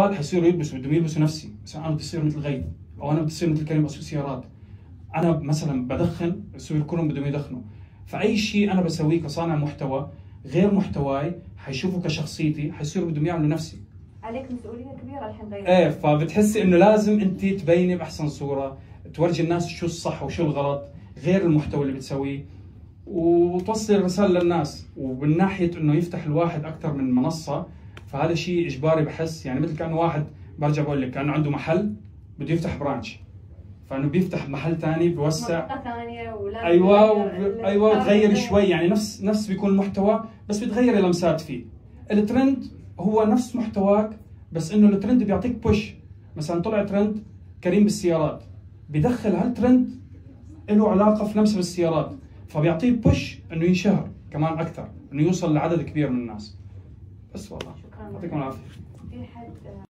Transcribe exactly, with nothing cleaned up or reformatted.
حيصيروا يلبسوا، بدهم يلبسوا نفسي، مثلا انا بدي اصير مثل غيب، او انا بدي اصير مثل كريم اسوق سيارات، انا مثلا بدخن بصير كلهم بدهم يدخنوا. فاي شيء انا بسويه كصانع محتوى غير محتواي حيشوفوا كشخصيتي، حيصيروا بدهم يعملوا نفسي. عليك مسؤوليه كبيره الحين غير. ايه، فبتحسي انه لازم انت تبيني باحسن صوره، تورجي الناس شو الصح وشو الغلط غير المحتوى اللي بتسويه، وتوصل الرساله للناس. ومن ناحيه انه يفتح الواحد اكثر من منصه، فهذا شيء اجباري بحس، يعني مثل كانه واحد، برجع بقول لك، كانه عنده محل بده يفتح برانش، فانه بيفتح محل ثاني بيوسع منطقه ثانيه ولا ايوه و... ايوه تغير شوي، يعني نفس نفس بيكون المحتوى بس بتغير لمسات فيه. الترند هو نفس محتواك، بس انه الترند بيعطيك بوش. مثلا طلع ترند كريم بالسيارات، بدخل هالترند له علاقه في لمسه بالسيارات، فبيعطيه بوش انه ينشهر كمان اكثر، انه يوصل لعدد كبير من الناس. بس والله شكرا، يعطيكم العافيه. في حد